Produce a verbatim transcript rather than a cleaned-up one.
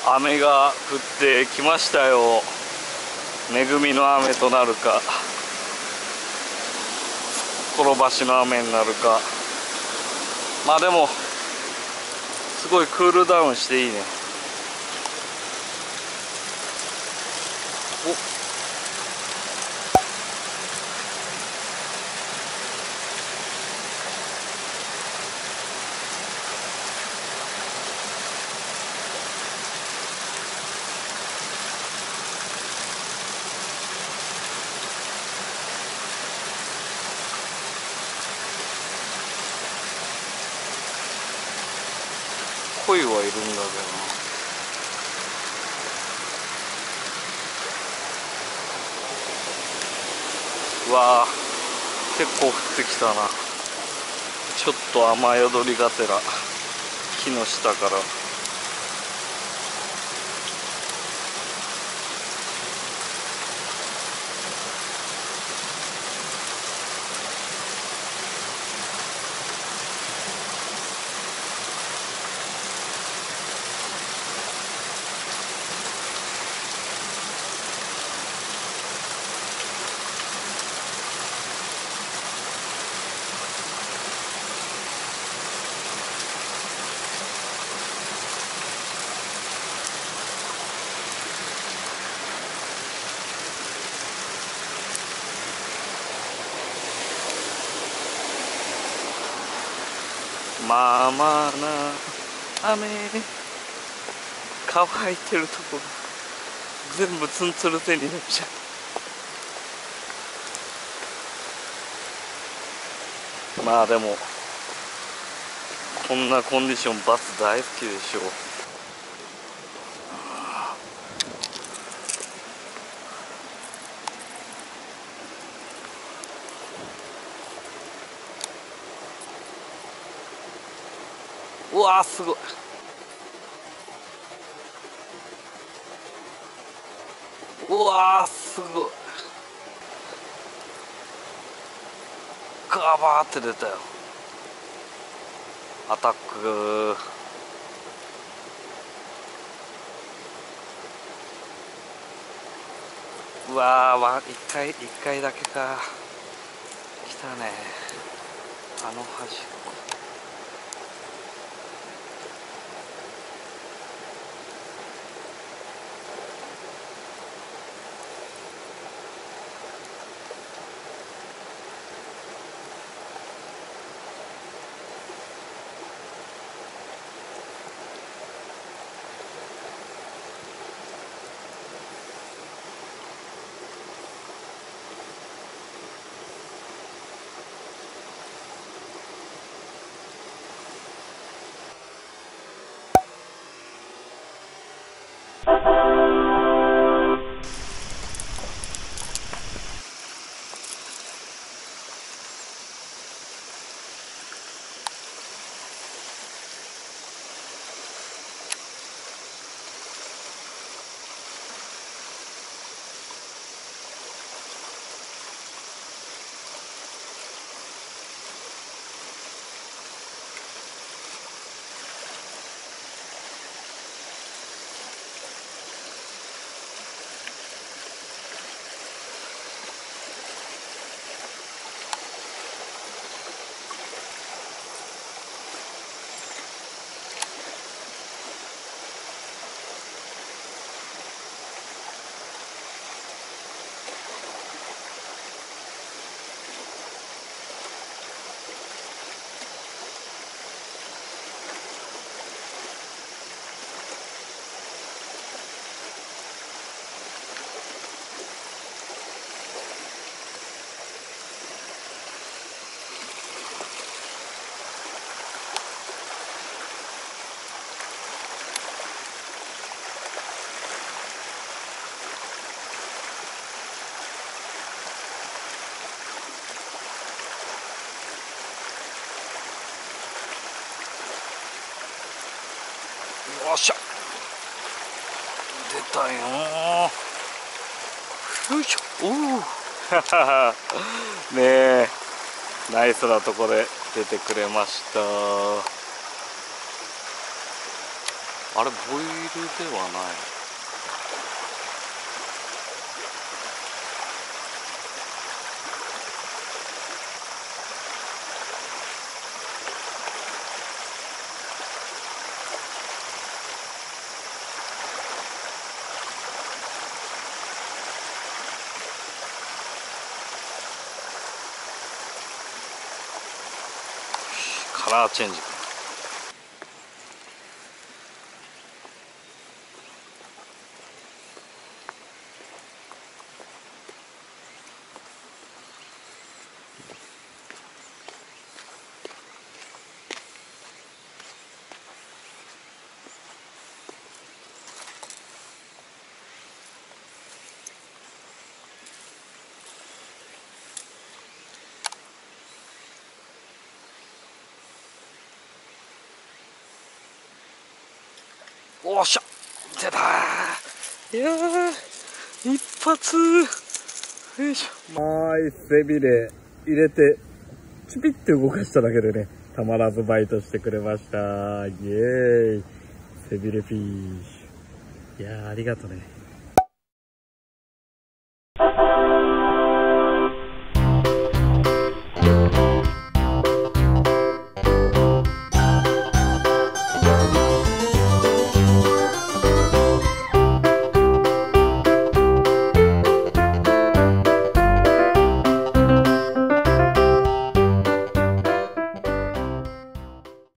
雨が降ってきましたよ。恵みの雨となるか、転ばしの雨になるか。まあでもすごいクールダウンしていいね。お鯉はいるんだけどな。うわー、結構降ってきたな。ちょっと雨宿りがてら木の下から。まあまあな雨、乾いてるとこが全部ツンツルテになっちゃう。まあでもこんなコンディションバス大好きでしょう。うわーすごい。うわーすごい。ガバーって出たよ。アタック。うわーわ一回一回だけか。来たね、あの端っこ。よっしゃ出たよー。よいしょ。おおねえ、ナイスなとこで出てくれました。 あれボイルではない。カラーチェンジ。おっしゃ、出たー。いやー、一発。よいしょ。はい、背びれ入れてチピッて動かしただけでね、たまらずバイトしてくれました。イエーイ、背びれフィッシュ。いやー、ありがとね。